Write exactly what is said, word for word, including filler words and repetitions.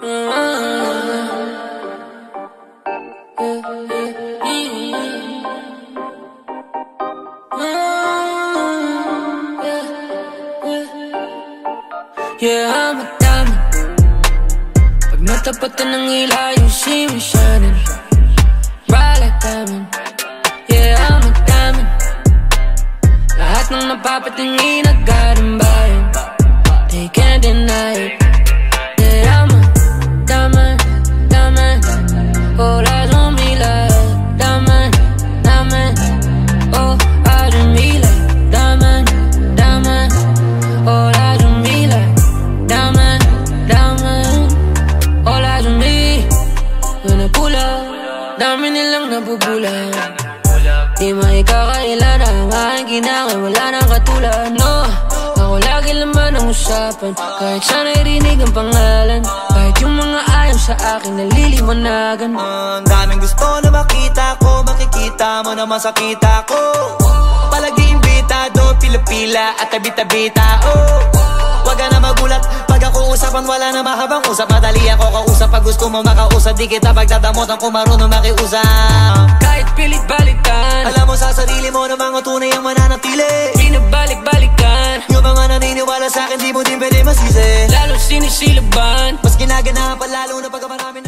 Yeah, I'm a diamond. Pag natapatan ng ilaw, you see me shining bright like diamond. Yeah, I'm a diamond. Lahat ng napapatingin agad-ang bayan, they can't deny it. Yeah, I'm a diamond, diamond. All eyes on me like diamond, diamond. Oh, eyes on me like diamond, diamond. All eyes on me like diamond, diamond. All eyes on me. When I pull up, dami nilang nabubulan. Di maikakailan ang aking ginangay, wala nang katulad, no. Ako lagi laman ang usapan, kahit sana'y rinig ang pangalan. Kahit yung mga ayaw sa akin naliliwanagan. Ang uh, daming gusto na makita ko, makikita mo naman sa kita ko. Palagi imbitado, pila-pila at tabi-tabita, oh. Wag ka na magulat, pag ako usapan wala na mahabang usap. Madali ako kausap, pag gusto mo makausap, di kita pagdadamotan kung marunong makiusap. Kahit pilit-balikan, alam mo sa sarili mo na mga tunay ang mananatili. Pinabalik-balikan, yung mga naniniwala sa akin di mo din pwede masisi. lalo sinisilaban, mas ginaganapan lalo na pag marami na